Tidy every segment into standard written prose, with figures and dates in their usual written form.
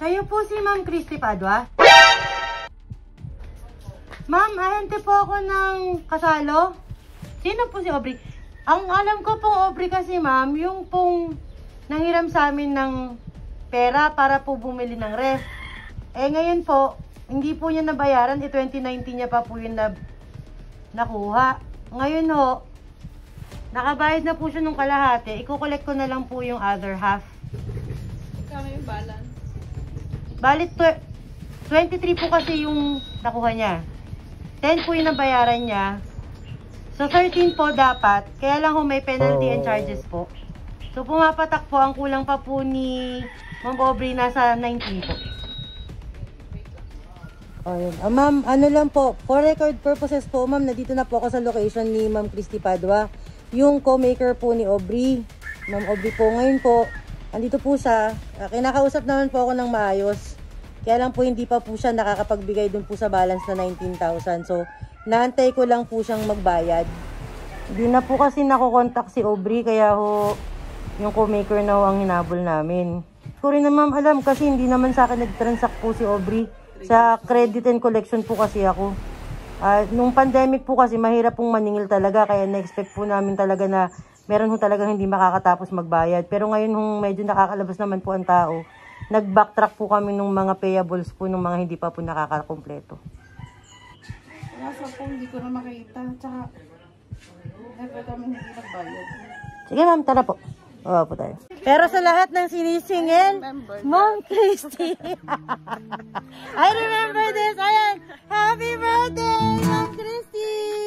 Kayo po si Ma'am Christy Padua? Ma'am, ahente po ako ng kasalo. Sino po si Aubrey? Ang alam ko pong Aubrey kasi ma'am, yung pong nanghiram sa amin ng pera para po bumili ng ref. Eh ngayon po, hindi po niya nabayaran. 2019 niya pa po yun nakuha. Ngayon ho, nakabayad na po siya nung kalahati. Iko-collect ko na lang po yung other half. Kami yung balance. Balit 23 po kasi yung nakuha niya. 10 po yung nabayaran niya. So 13 po dapat. Kaya lang ho may penalty and charges po. So pumapatak po. Ang kulang pa po ni Ma'am Aubrey nasa 19 po. Ayun. Ma'am, ano lang po. For record purposes po, ma'am, nandito na po ako sa location ni Ma'am Christy Padua. Yung co-maker po ni Aubrey. Ma'am Aubrey po. Ngayon po, andito po siya. Kinakausap naman po ako ng maayos. Kaya lang po hindi pa po siya nakakapagbigay dun po sa balance na 19,000. So, naantay ko lang po siyang magbayad. Hindi na po kasi nakokontak si Aubrey. Kaya ho, yung co-maker na ho ang hinabol namin. Ko rin na ma'am alam kasi hindi naman sa akin nag-transact po si Aubrey. Sa credit and collection po kasi ako. Nung pandemic po kasi mahirap pong maningil talaga. Kaya na-expect po namin talaga na meron ho talagang hindi makakatapos magbayad. Pero ngayon hong medyo nakakalabas naman po ang tao, nag-backtrack po kami ng mga payables po ng mga hindi pa po nakakakompleto. Nasa po hindi ko na makita. Tsaka, never kami hindi nagbayad. Sige ma'am, tara po. Oo po tayo. Pero sa lahat ng sinisingil, Ma'am Christy. I remember this. Ayan. Happy birthday, Ma'am Christy!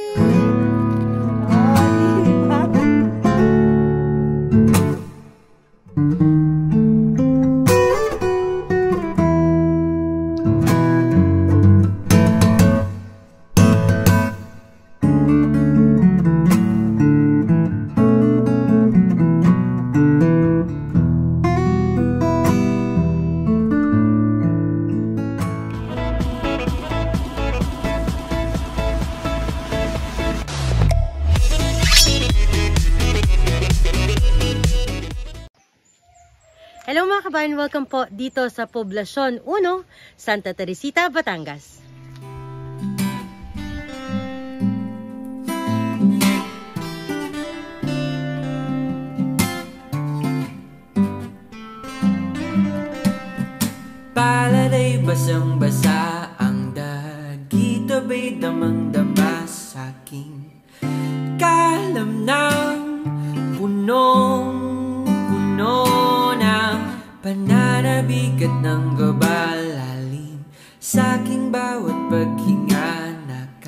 Hello mga kabayan, welcome po dito sa Poblasyon 1, Santa Teresita, Batangas. Palad ay basang-basa, ang dagit abay damang-dama sa'king kalamnang punong-puno ng pananabik at ng gabalalim sa'king bawat paghinga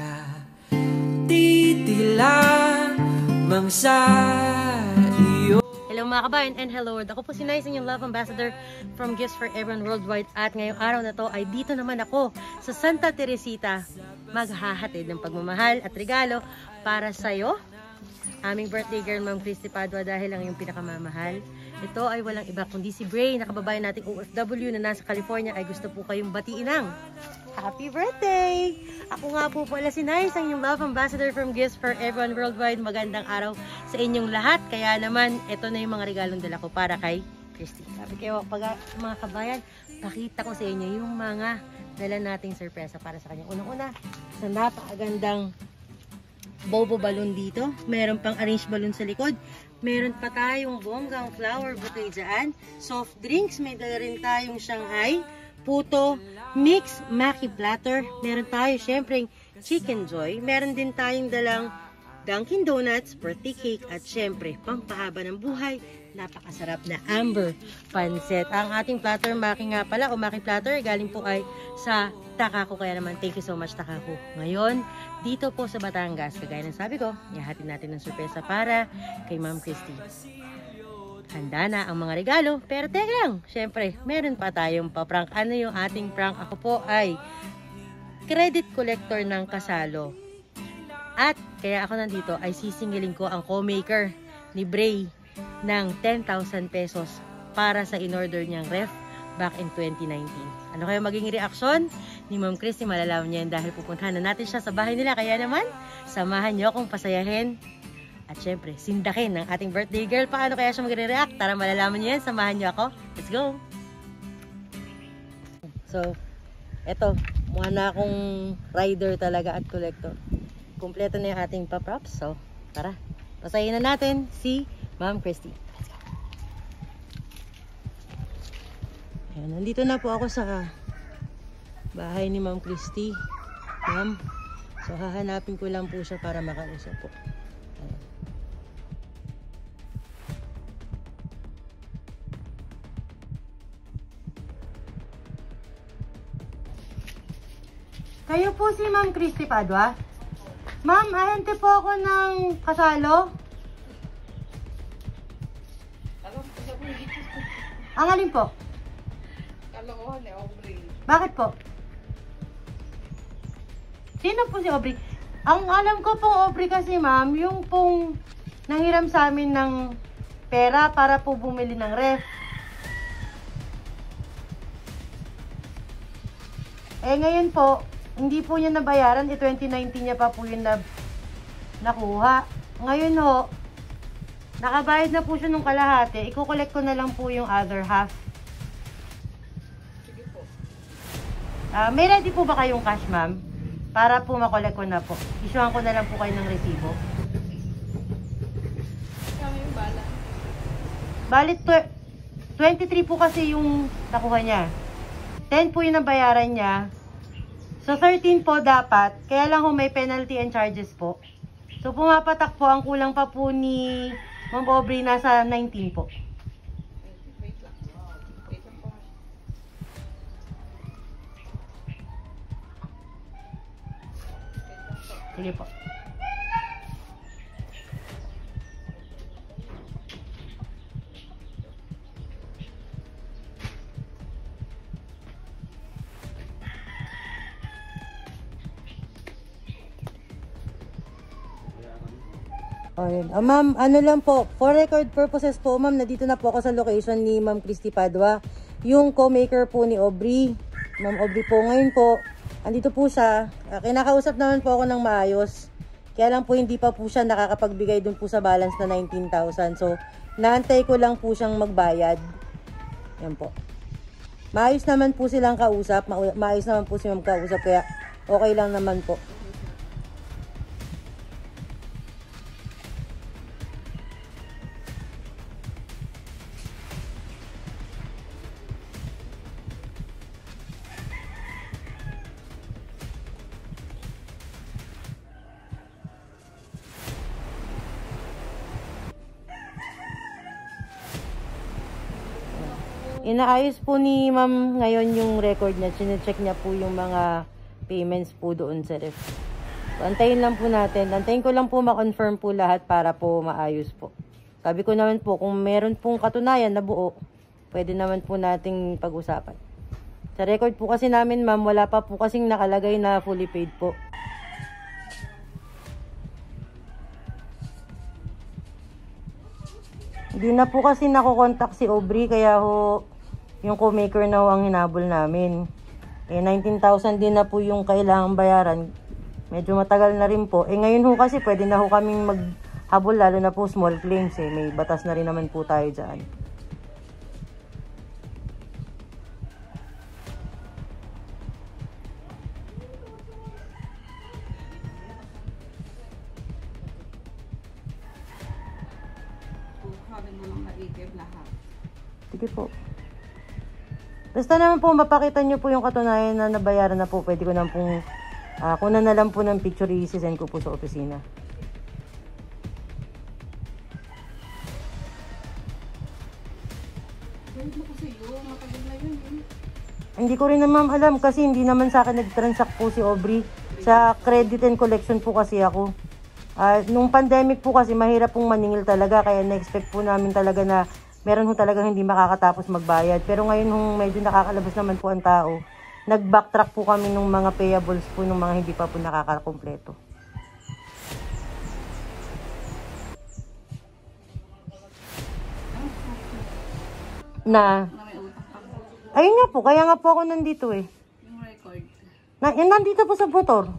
nakatitilamang sa iyo. Hello mga kabayan and hello world. Ako po si Nice, yung Love Ambassador from Gifts for Everyone Worldwide. At ngayong araw na to ay dito naman ako sa Santa Teresita maghahatid ng pagmamahal at regalo para sa'yo. Aming birthday girl, Ma'am Christy Padua, dahil ang iyong pinakamamahal. Ito ay walang iba kundi si Bray, na kababayan nating OFW na nasa California, ay gusto po kayong batiin ng happy birthday! Ako nga po pala si Nice, ang iyong Love Ambassador from Gifts for Everyone Worldwide. Magandang araw sa inyong lahat. Kaya naman, ito na yung mga regalong dala ko para kay Christy. Sabi kayo, mga kabayan, pakita ko sa inyo yung mga dala nating sorpresa para sa kanya. Unang-una, sa napakagandang bobo balloon dito. Meron pang arranged balloon sa likod. Meron pa tayong bonggang flower bouquet dyan. Soft drinks. May dala rin tayong Shanghai, puto, mix, maki platter. Meron tayo syempre chicken joy. Meron din tayong dalang Dunkin Donuts, birthday cake, at syempre pampahaba ng buhay, napakasarap na amber pancit. Ang ating platter maki nga pala, o maki platter, galing po ay sa Takako. Kaya naman, thank you so much Takako. Ngayon, dito po sa Batangas, kagaya ng sabi ko, ihahatid natin ng sorpresa para kay Ma'am Christy. Handa na ang mga regalo, pero teka lang, syempre, meron pa tayong pa-prank. Ano yung ating prank? Ako po ay credit collector ng kasalo. At kaya ako nandito ay sisingilin ko ang co-maker ni Bray ng 10,000 pesos para sa in-order niyang ref back in 2019. Ano kaya maging reaksyon ni Ma'am Christy? Malalaman niya yan dahil pupuntahan na natin siya sa bahay nila. Kaya naman, samahan niyo akong pasayahin at syempre, sindakin ng ating birthday girl. Paano kaya siya magre-react? Tara, malalaman niyo yan. Samahan niyo ako. Let's go! So, eto, mukha na akong rider talaga at collector. Kumpleto na yung ating pa-props. So, tara, pasayin na natin si Ma'am Christy. Let's go. Ayan, nandito na po ako sa bahay ni Ma'am Christy. Ma'am, so hahanapin ko lang po siya para makausap po. Ayan. Kayo po si Ma'am Christy Padua? Ma'am, ahente po ako ng kasalo. Alam ko sa mga Ang alin po? kalokohan ni Aubrey. Bakit po? Sino po si Aubrey? Ang alam ko pong Aubrey kasi ma'am, yung pong nanghiram sa amin ng pera para po bumili ng ref. Eh ngayon po, hindi po niya nabayaran. 2019 niya pa po yun nakuha. Ngayon ho, nakabayad na po siya nung kalahati. Iko-collect ko na lang po yung other half. Sige po. May ready po ba kayong cash ma'am? Para po makolek ko na po. Isuhan ko na lang po kayo ng resibo. Kami yung bala. Balit 23 po kasi yung nakuha niya. 10 po yung nabayaran niya. So 13 po dapat. Kaya lang ho may penalty and charges po. So pumapatak po. Ang kulang pa po ni Ma'am Aubrey nasa 19 po. Wait lang. Wait lang po. Sige po. Alright. Ma'am, ano lang po, for record purposes po, ma'am, nandito na po ako sa location ni Ma'am Christy Padua. Yung co-maker po ni Aubrey. Ma'am Aubrey po, ngayon po, andito po siya. Kinakausap naman po ako ng maayos. Kaya lang po hindi pa po siya nakakapagbigay dun po sa balance na 19,000. So, naantay ko lang po siyang magbayad. Yan po. Maayos naman po silang kausap. Maayos naman po si Ma'am kausap. Kaya okay lang naman po. Inaayos po ni ma'am ngayon yung record niya. Sinecheck niya po yung mga payments po doon sa ref. So, antayin lang po natin. Antayin ko lang po ma-confirm po lahat para po maayos po. Sabi ko naman po, kung meron pong katunayan na buo, pwede naman po nating pag-usapan. Sa record po kasi namin ma'am, wala pa po kasing nakalagay na fully paid po. Hindi na po kasi nakokontak si Aubrey, kaya ho, yung co-maker na ho ang hinabol namin. Eh, 19,000 din na po yung kailangang bayaran. Medyo matagal na rin po. Eh, ngayon ho kasi pwede na ho kaming maghabol, lalo na po small claims. Eh. May batas na rin naman po tayo dyan. Kami mo lang naigib lahat. Sige po. Basta naman po, mapakita nyo po yung katunayan na nabayaran na po. Pwede ko na pong, kunan na lang po ng picture, i-send ko po sa opisina. Ganit mo kasi yun. Matagal na yun. Hindi ko rin naman alam kasi hindi naman sa akin nag-transact po si Aubrey. Sa credit and collection po kasi ako. Nung pandemic po kasi mahirap pong maningil talaga. Kaya na-expect po namin talaga na meron ho talagang hindi makakatapos magbayad. Pero ngayon hong medyo nakakalabas naman po ang tao, nag-backtrack po kami ng mga payables po ng mga hindi pa po nakakakompleto. Na Na may utang pa. ayun nga po, kaya nga po ako nandito eh. Yung record. Nandito po sa motor.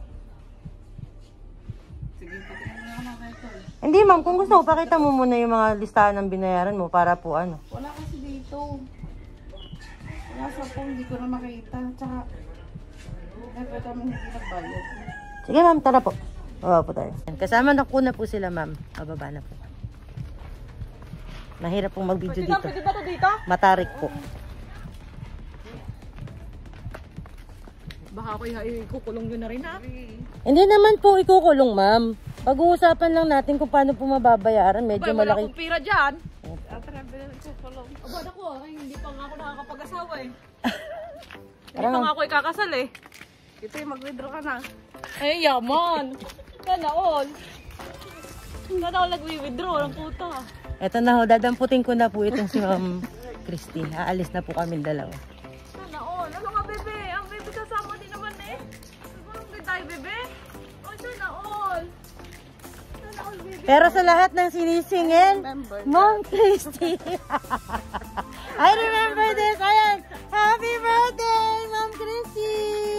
Sige, patingin mo naman ang record. Hindi ma'am, kung gusto ko, pakita mo muna yung mga listahan ng binayaran mo para po ano. Wala kasi dito. Kaso po hindi ko na makita. Tsaka, never kami hindi nagbayad. Sige ma'am, tara po. Baba po tayo. Kasama na ko na po sila ma'am. Bababa na po. Mahirap pong mag-video dito. Pwede ba ito dito? Matarik po. Baka ako ikukulong yun na rin ha? Hindi naman po ikukulong ma'am. Pag-uusapan lang natin kung paano po mababayaran. Medyo Wala malaki. akong pira dyan. Aba ako, ay, hindi pa nga ako nakakapag-asawa eh. Hindi pa nga ako ikakasal eh. Ito yung mag-withdraw ka na. Ay, yaman. Sana all. Sana all nag-withdraw ng puta. Eto na ho, dadamputin ko na po itong si Ma'am Christy. Aalis na po kami dalawa. Sana all. Ano nga bebe? Ang bebe kasama din naman eh. Siguro hindi tayo bebe? Oh, sana all. Sana all bebe. Pero sa lahat ng sinisingin, Ma'am Christy. I remember this. Ayan. Happy birthday, Ma'am Christy.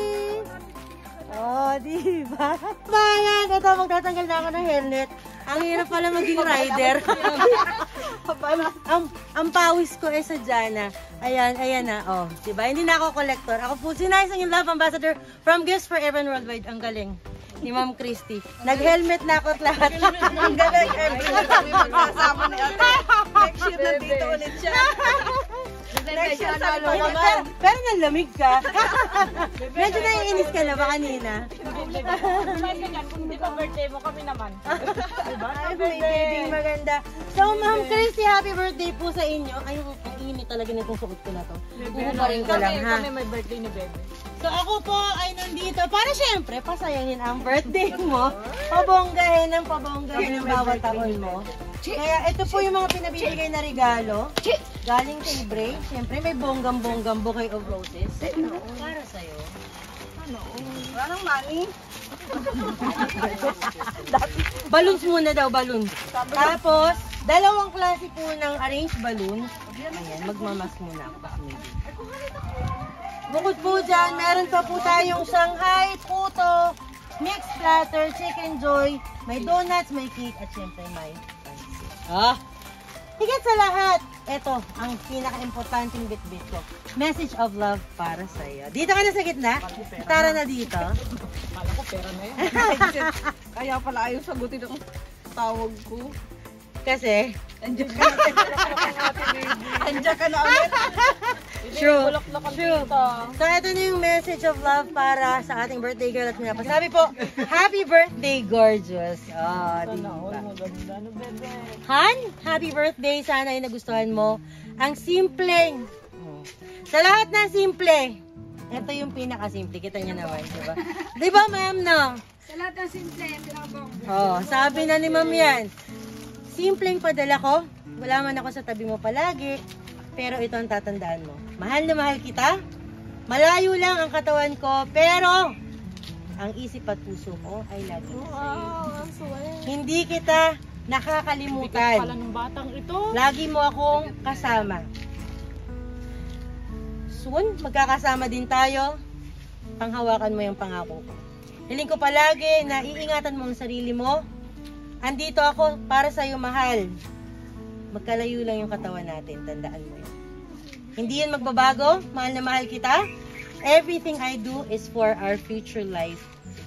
Oh, diba? Bayan, ito magtatanggal na ako ng helmet. Ang hirap pala maging rider. ang pawis ko ay sadyana. Ayan, ayan na. Oh, diba? Hindi na ako collector. Ako po si Nice, ang love ambassador from Gifts for Everyone Worldwide. Ang galing ni Ma'am Christy. Nag-helmet na ako at lahat. Ang galing. Kasama ni ate. Next year nandito ulit siya. Next year pero nalamig ka. Medyo naiinis ka na ba kanina? Kung hindi pa birthday mo, kami naman. Ay, may baby maganda. So, Ma'am Christy, happy birthday po sa inyo. Ay, ang init talaga nitong suot ko na to. Uuparin ko lang, ha? Kami may birthday ni Bebe. So, ako po ay nandito para syempre, pasayahin ang birthday mo. Pabonggahin ng bawat taon mo. Kaya ito po yung mga pinabibigay na regalo. Galing kay Bray. Siyempre, may bonggam-bonggam bouquet of roses. Para sa'yo. Ano? Walang money. Balloons muna daw, balloon. Tapos, dalawang klase po ng arranged balloon. Ayan, magmamas muna ako. Bukod po dyan, meron pa po tayong Shanghai, puto, mixed platter, chicken joy, may donuts, may cake, at syempre may pancit. Higit sa lahat, ito ang pinaka-importanting bit-bit ko. Message of love para sa'yo. Dito ka na sa gitna? Tara na dito. Kala ko pera na yan. Kaya pala ayaw sagutin ang tawag ko. Kasi? Andiyan ka na. Andiyan ka na ulit. True. True. So, ito na yung message of love para sa ating birthday girl at pinapasabi po, happy birthday, gorgeous. Oh, diba? Han, happy birthday. Sana ay nagustuhan mo. Ang simpleng. Sa lahat ng simple, ito yung pinakasimple. Kita niyo naman, diba? Diba, ma'am, no? Sa lahat ng simple, pinakabong. Oh, sabi na ni ma'am yan. Simpleng padala ko. Wala man ako sa tabi mo palagi. Pero ito ang tatandaan mo. Mahal na mahal kita. Malayo lang ang katawan ko. Pero, ang isip at puso ko ay lagi sa iyo. Hindi kita nakakalimutan. Pala ng batang ito. Lagi mo akong kasama. Soon, magkakasama din tayo. Panghawakan mo yung pangako ko. Hiling ko palagi na iingatan mo ang sarili mo. Andito ako para sa'yo, mahal. Magkalayo lang yung katawan natin. Tandaan mo yun. Hindi yun magbabago. Mahal na mahal kita. Everything I do is for our future life.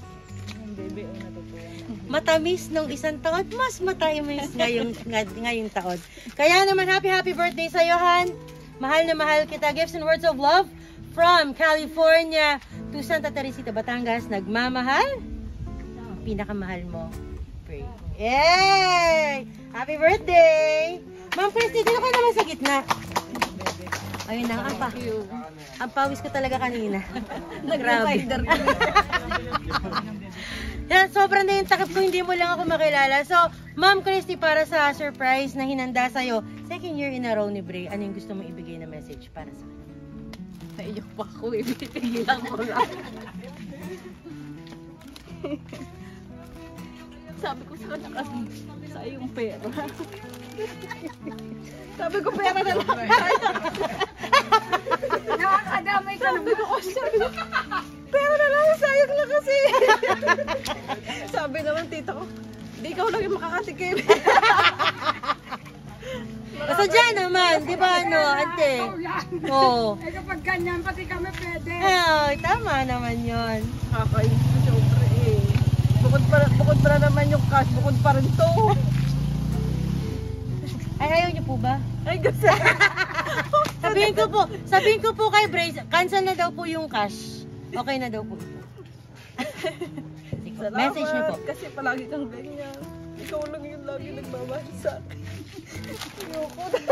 Matamis nung isang taon, mas matamis ngayong taon. Kaya naman, happy birthday sa'yo, Han. Mahal na mahal kita. Gifts and words of love from California to Sta.Teresita, Batangas. Nagmamahal. Ang pinakamahal mo. Pray. Yay! Happy birthday! Ma'am Christy, dito ka naman sa gitna. Ayun na, ang pawis ko talaga kanina. Grabe. Yan, sobrang na yung takip ko, hindi mo lang ako makilala. So, Ma'am Christy, para sa surprise na hinanda sa'yo, second year in a row ni Bray, ano yung gusto mong ibigay na message para sa kanya? Naiyak pa ako, ibitigilan mo lang. Sabi ko sa kanya kasi, sa yung pera. Sabi ko, pera na lang. Nakakadamay ka naman. Sabi ko, pera na lang, sayang lang kasi. Sabi naman, tita ko, di ikaw lang yung makakatikim. Basta Ako dyan naman, di ba ano, ante? Oo. Eh kapag ganyan, pati kami pwede. Ay, tama naman yun. Kakainis ko syempre eh. Bukod pa naman yung cash, bukod pa rin to. Ay, ayaw niyo po ba? Ay, kasi. Sabihin ko po kay Brace, cancel na daw po yung cash. Okay na daw po. Sige, message niyo po. Kasi palagi kang ganyan. Ikaw lang yung lagi nagmamahal sa akin. Ayoko na.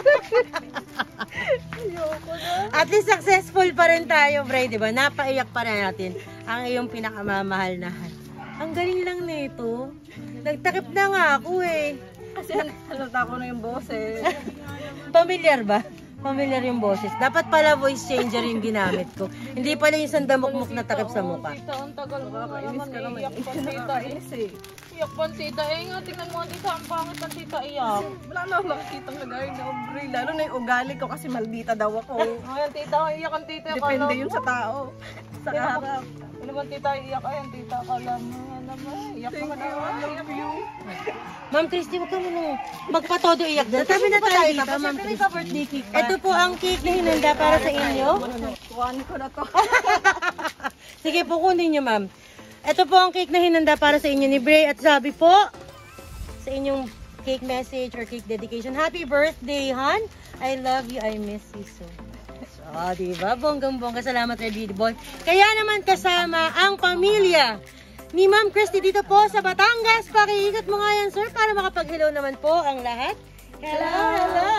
Ayoko na. At least successful pa rin tayo, Bray, di ba? Napaiyak pa rin natin ang iyong pinakamamahal na. Ang galing lang nito. Nagtakip na nga ako eh. Kasi halata ko na yung boses. Familiar ba? Familiar yung boses. Dapat pala voice changer yung ginamit ko. Hindi pala yung sandamukmuk na takip sa mukha. Tita, ang tagal mo naman eh. Iyak pa tita eh. Iyak pa tita eh. Nga, tingnan mo tita, ang pangit ang tita iyak. Wala na akong nakikita ng lagay na obre. Lalo na yung ugali ko kasi maldita daw ako. Ngayon tita, iyak ang tita. Depende yun sa tao. Sa harap. Ano ba tita, iyak ay ang tita. Kala mo naman. Iyak naman ako. I love you. Ma'am Christy, huwag ka muna magpatodo iyak dyan. Sabi na tayo dito, Ma'am Christy. Ito po ang cake na hinanda para sa inyo. Kuhanin ko na to. Sige po, kunin nyo, ma'am. Ito po ang cake na hinanda para sa inyo ni Bray. At sabi po, sa inyong cake message or cake dedication, happy birthday, hon. I love you, I miss you so. So, diba? Bonggang-bongga. Salamat, Red Boy. Kaya naman kasama ang pamilya ni Ma'am Christy dito po sa Batangas. Pakiikot mo nga yan, sir, para makapag-hello naman po ang lahat. Hello, hello!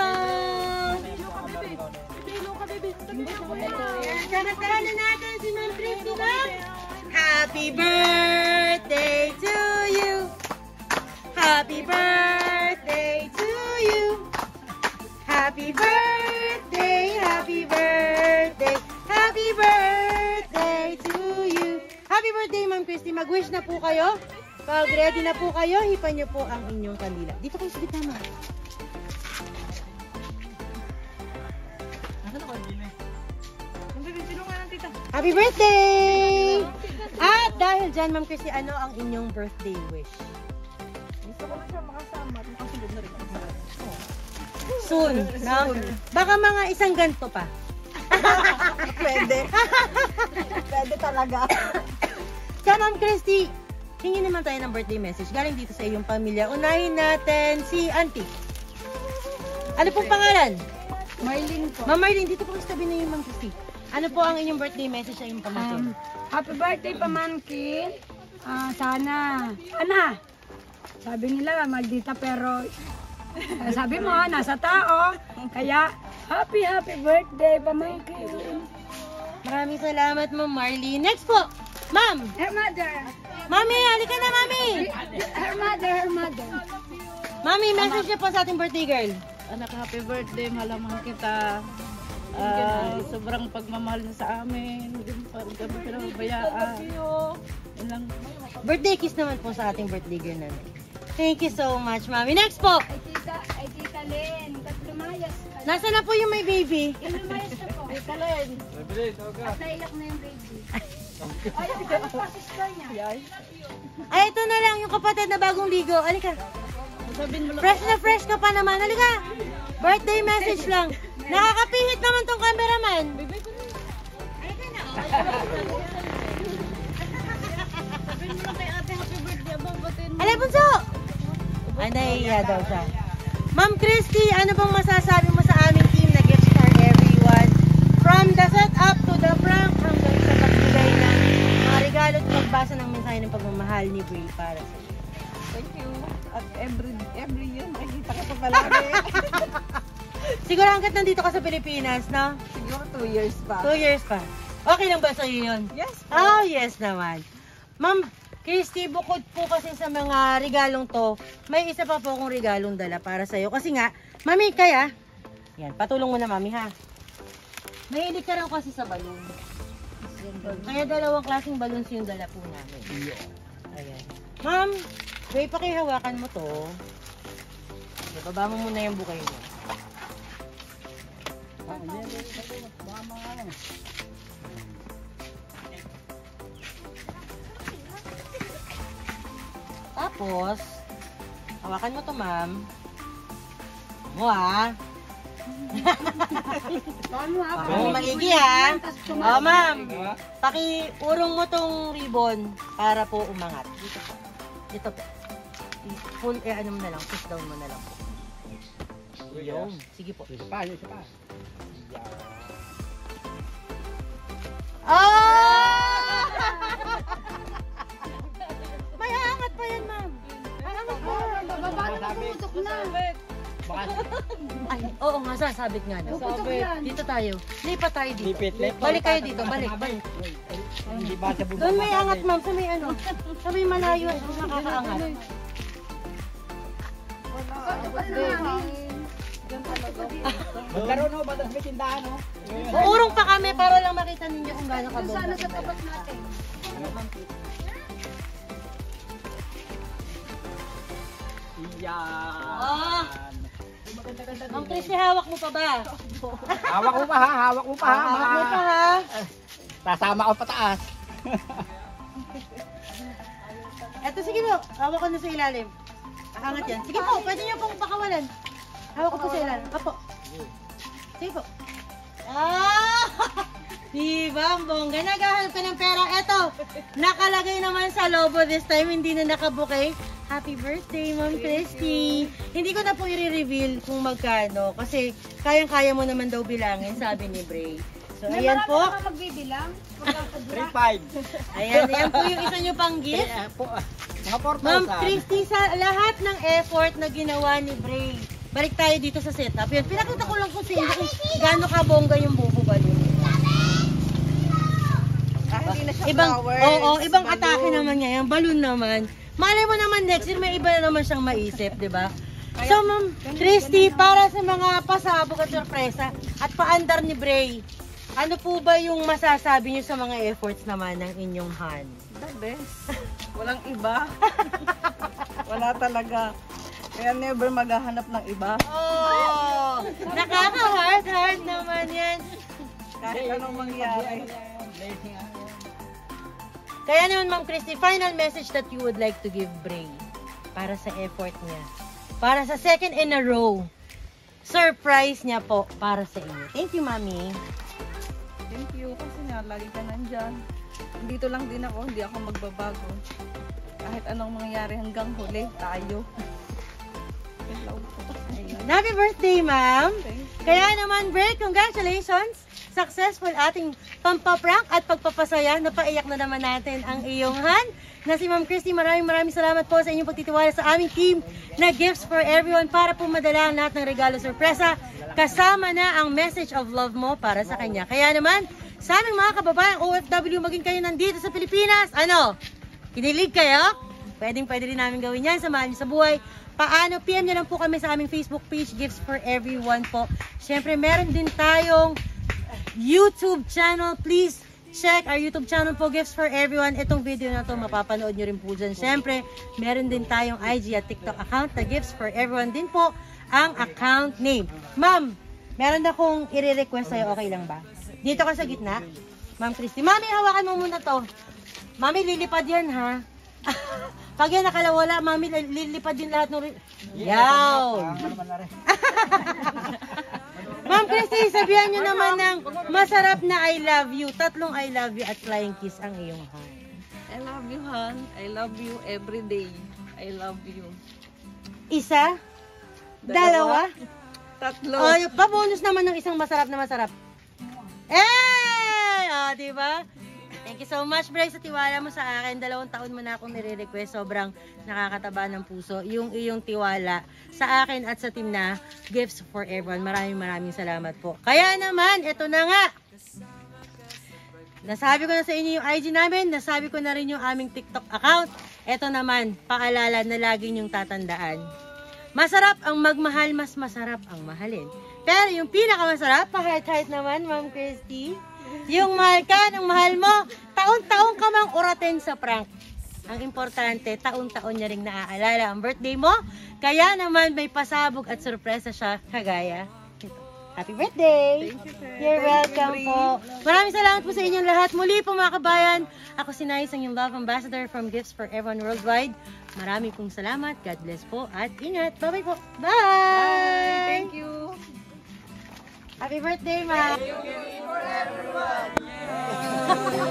Kanatahan na natin si Ma'am Christy na happy birthday to you! Happy birthday to you! Happy birthday! Happy birthday! Happy birthday to you! Happy birthday, Ma'am Christy. Mag-wish na po kayo. Pag ready na po kayo, hipan niyo po ang inyong kandila. Dito kayo sa gitna, ma'am. Happy birthday! At dahil dyan, Ma'am Christy, ano ang inyong birthday wish? Gusto ko na siya makasama. Kasunod na rin. Soon. No? Baka mga isang ganto pa. Pwede. Pwede talaga. So, Ma'am Christy, hingi naman tayo ng birthday message. Galing dito sa iyong pamilya. Unahin natin si Auntie. Ano pong pangalan? Marlene po. Ma'am Marlene, dito po sa tabi na yung Ma'am Christy. Ano po ang inyong birthday message sa iyong pamangkin? Happy birthday, pamangkin. Sana, sabi nila, maldita pero sabi mo, nasa tao. Kaya, happy birthday, pamangkin. Maraming salamat, Ma'am Marlene. Next po, Ma'am. Her mother. Mami, halika na, Mami. Her mother. Mami, message niyo po sa ating birthday girl. Anak, happy birthday. Malamang kita. Sobrang pagmamahal niya sa amin. Hindi mo pa rin kami pinababayaan. Ilang... Birthday kiss naman po sa ating birthday girl namin. Thank you so much, Mami. Next po. Ay, tita Len. Lumayas ka. Nasaan na po yung may baby? Lumayas na po. Tita Len. At naiyak na yung baby. Ay, ano pa sister niya? Ay, ito na lang yung kapatid na bagong ligo. Halika. Fresh na fresh ka pa naman. Halika. Birthday message lang. Nakakapihit naman tong cameraman. Halika na. Sabihin mo lang kay ate happy birthday. Abang batin mo. Alay, bunso. Ay, nahihiya daw siya. Ma'am Christy, ano bang masasabi mo sa aming team na Gifts for Everyone? From the setup to the prank hanggang sa pagbigay ng mga regalo at magbasa ng mensahe ng pagmamahal ni Bray para sa iyo. Thank you. At every year, makikita ka pa palagi. Siguro hanggat nandito ka sa Pilipinas, no? Siguro 2 years pa. 2 years pa. Okay lang ba sa iyo yun? Yes. Oh, yes naman. Ma'am Christy, bukod po kasi sa mga regalong to, may isa pa po akong regalong dala para sa iyo. Kasi nga, Mami, kaya, yan, patulong mo na, Mami, ha? Mahilig ka raw kasi sa balon. Kaya dalawang klaseng balons yung dala po namin. Ayan. Ma'am, Ray, pakihawakan mo to. Baba mo muna yung bukay mo. Tapos, hawakan mo to, ma'am. Mo ha? Paano ha? Maigi ha? Ma'am. Pakiurong mo tong ribbon para po umangat. Dito po. Dito po. Full, ano mo na lang, push down mo na lang po. Yung. Sige po. Isa pa. Oh! May aangat pa yan, ma'am. Aangat pa. Bababa na pumutok na. Ay, oo nga, sasabit nga na. Puputok yan. Dito tayo. Lipat tayo dito. Lipit. Balik kayo dito, balik. Hindi ba sa bundok? Doon may angat, ma'am. Sa may ano. Sa may malayo. Nakakaangat. Magkaroon ho, batas may tindahan ho. Uurong pa kami para lang makita ninyo kung gaano Doon sana kabongga. sa tapat natin. Ah! Ang Chrissy, hawak mo pa ba? Hawak mo pa ha. Hawak mo pa ha? Tasama ko pataas. Eto, sige po. Hawak ko na sa ilalim. Angat yan. Sige po, pwede niyo pong pakawalan. Hawak ko po sa ilalim. Apo. Sige po. Ah! Diba, ang bongga. Naghahanap ka ng pera. Eto, nakalagay naman sa lobo this time. Hindi na nakabukay. Happy birthday, Ma'am Christy. Hindi ko na po i-reveal kung magkano. Kasi kayang-kaya mo naman daw bilangin, sabi ni Bray. So, ayan po. Marami na magbibilang. 3-5. Ayan po yung isa nyo pang gift. Mga 4,000. Ma'am Christy, sa lahat ng effort na ginawa ni Bray, balik tayo dito sa setup. Yan, pinakita ko lang po sa inyo kung gaano kabongga yung bubo balloon. Hindi na siya Ibang, flowers. oo, ibang atake naman niya. Yung balloon naman. Malay mo naman next year, may iba na naman siyang maisip, di ba? So, Ma'am Christy, para sa mga pasabog at sorpresa at paandar ni Bray, ano po ba yung masasabi niyo sa mga efforts naman ng inyong Han? The best. Walang iba. Wala talaga. Kaya never maghahanap ng iba. Oh, nakaka-hard naman yan. Kahit anong mangyari. Kaya naman, Ma'am Christy, final message that you would like to give Bray para sa effort niya. Para sa second in a row, surprise niya po para sa inyo. Thank you, Mami. Thank you. Kasi nga, lagi ka nandyan. Dito lang din ako. Hindi ako magbabago. Kahit anong mangyari hanggang huli, tayo. Hello po. Ayun. Happy birthday, Ma'am. Thank you. Kaya naman, Bray, congratulations. Successful ating pampaprank at pagpapasaya. Napaiyak na naman natin ang iyong Han na si Ma'am Christy. Maraming salamat po sa inyong pagtitiwala sa aming team na Gifts for Everyone para po madala ang lahat ng regalo sorpresa. Kasama na ang message of love mo para sa kanya. Kaya naman, sa aming mga kababayang OFW, maging kayo nandito sa Pilipinas, ano? Kinilig kayo? Pwede rin namin gawin yan. Samahan niyo sa buhay. Paano? PM nyo lang po kami sa aming Facebook page, Gifts for Everyone po. Siyempre, meron din tayong YouTube channel. Please check our YouTube channel po, Gifts for Everyone. Itong video na to mapapanood nyo rin po dyan. Siyempre, meron din tayong IG at TikTok account na Gifts for Everyone din po ang account name. Ma'am, meron akong i-request sa'yo. Okay lang ba? Dito ka sa gitna. Ma'am Christy. Mami, hawakan mo muna to. Mami, lilipad yan ha. Pag yan nakalawala, Mami, lilipad din lahat ng... Yaw! Ma'am Christy, sabihan nyo naman ng masarap na I love you. 3 I love you at flying kiss ang iyong Han. I love you, Han. I love you every day. I love you. Isa? Dalawa? 3. O, pa-bonus naman ng isang masarap na masarap. Eh! O, diba? Thank you so much, Bray, sa tiwala mo sa akin. 2 taon mo na akong nire-request. Sobrang nakakataba ng puso. Yung iyong tiwala sa akin at sa team na Gifts for Everyone. Maraming salamat po. Kaya naman, ito na nga. Nasabi ko na sa inyo yung IG namin. Nasabi ko na rin yung aming TikTok account. Ito naman, paalala na lagi niyong tatandaan. Masarap ang magmahal, mas masarap ang mahalin. Pero yung pinakamasarap, pa-heart-heart naman, Ma'am Christy. Yung mahal ka, ng mahal mo, taon-taon ka mang uratin sa prank. Ang importante, taon-taon niya ring naaalala ang birthday mo. Kaya naman may pasabog at sorpresa siya, kagaya ito. Happy birthday! Thank you, sir. You're Thank you, welcome Bri. po. Maraming salamat po sa inyong lahat. Muli po mga kabayan, ako si Nice, ang inyong love ambassador from Gifts for Everyone Worldwide. Maraming pong salamat. God bless po at ingat. Bye-bye po. Bye! Bye! Thank you! Happy birthday, ma!